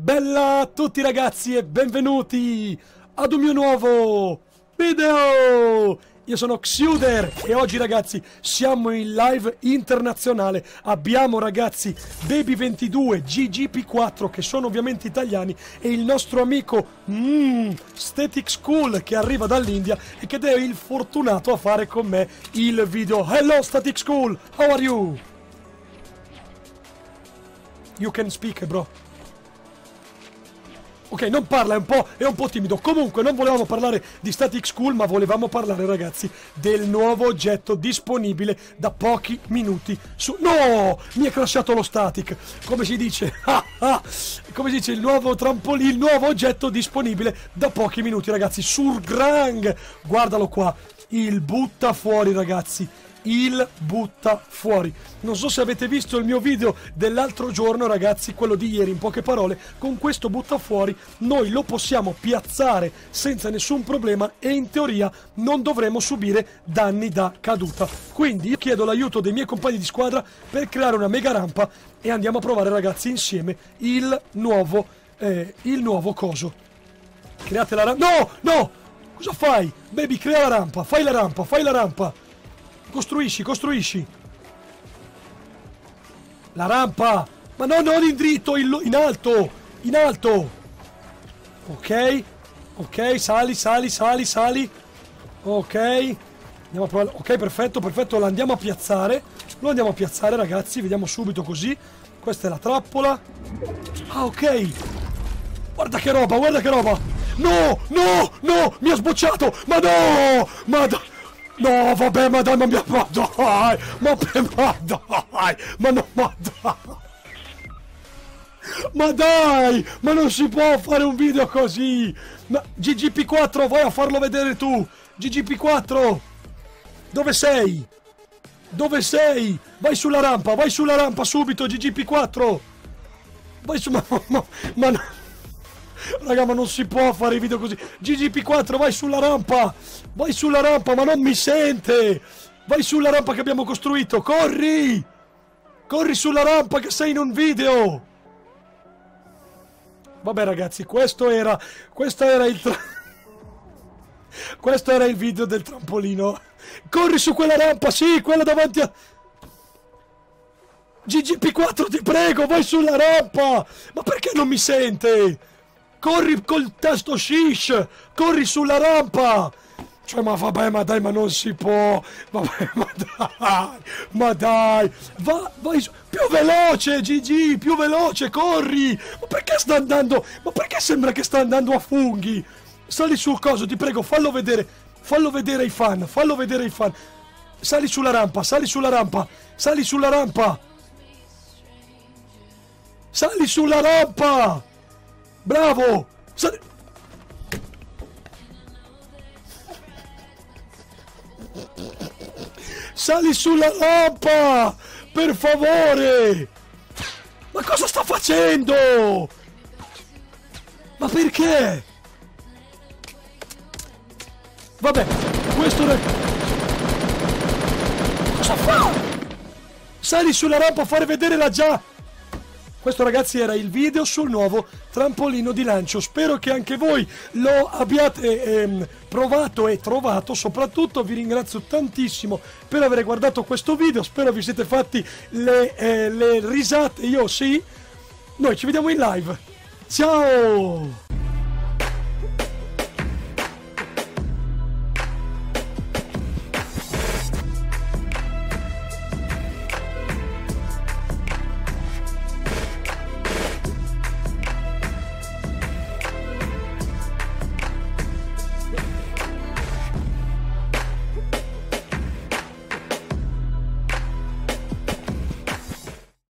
Bella a tutti ragazzi e benvenuti ad un mio nuovo video! Io sono Xuder e oggi ragazzi siamo in live internazionale. Abbiamo ragazzi Baby22, GGP4 che sono ovviamente italiani e il nostro amico Static School che arriva dall'India e che è il fortunato a fare con me il video. Hello Static School, how are you? You can speak bro. Ok, non parla, è un po' timido. Comunque non volevamo parlare di Static School, ma volevamo parlare, ragazzi, del nuovo oggetto disponibile da pochi minuti su... No! Mi è crashato lo static! Come si dice? Come si dice? Il nuovo trampolino, il nuovo oggetto disponibile da pochi minuti, ragazzi. Surgrang! Guardalo qua. Il butta fuori, ragazzi. Il butta fuori. Non so se avete visto il mio video dell'altro giorno, ragazzi, quello di ieri, in poche parole. Con questo butta fuori noi lo possiamo piazzare senza nessun problema e in teoria non dovremo subire danni da caduta. Quindi io chiedo l'aiuto dei miei compagni di squadra per creare una mega rampa e andiamo a provare, ragazzi, insieme il nuovo coso. Create la rampa. No, no, cosa fai? Baby, crea la rampa, fai la rampa, fai la rampa. Costruisci, costruisci. La rampa. Ma no, non in dritto, in alto. In alto. Ok. Ok, sali, sali, sali, sali. Ok. Andiamo a provare. Ok, perfetto, perfetto. Lo andiamo a piazzare. Lo andiamo a piazzare, ragazzi. Vediamo subito così. Questa è la trappola. Ah, ok. Guarda che roba, guarda che roba. No, no, no. Mi ha sbocciato. Ma no. Ma no. No, vabbè, ma dai, ma dai, ma dai, ma no, ma dai, ma dai, ma non si può fare un video così, ma GGP4, vai a farlo vedere tu, GGP4, dove sei? Dove sei? Vai sulla rampa subito, GGP4, vai su, ma no. Raga, ma non si può fare i video così. GGP4, vai sulla rampa. Vai sulla rampa, ma non mi sente. Vai sulla rampa che abbiamo costruito. Corri. Corri sulla rampa che sei in un video. Vabbè ragazzi, questo era il video del trampolino. Corri su quella rampa, sì, quella davanti a... GGP4, ti prego, vai sulla rampa. Ma perché non mi sente? Corri col tasto shish! Corri sulla rampa! Cioè, ma vabbè, ma dai, ma non si può! Vabbè, ma dai! Vai su... Più veloce, GG! Più veloce, corri! Ma perché sta andando... Ma perché sembra che sta andando a funghi? Sali sul coso, ti prego, fallo vedere! Fallo vedere ai fan, fallo vedere ai fan! Sali sulla rampa, sali sulla rampa! Sali sulla rampa! Sali sulla rampa! Bravo! Sali sulla rampa! Per favore! Ma cosa sta facendo? Ma perché? Vabbè, questo... Cosa fa? Sali sulla rampa a fare vedere la già... Questo ragazzi era il video sul nuovo trampolino di lancio. Spero che anche voi lo abbiate provato e trovato. Soprattutto vi ringrazio tantissimo per aver guardato questo video. Spero vi siete fatti le risate. Io sì. Noi ci vediamo in live. Ciao!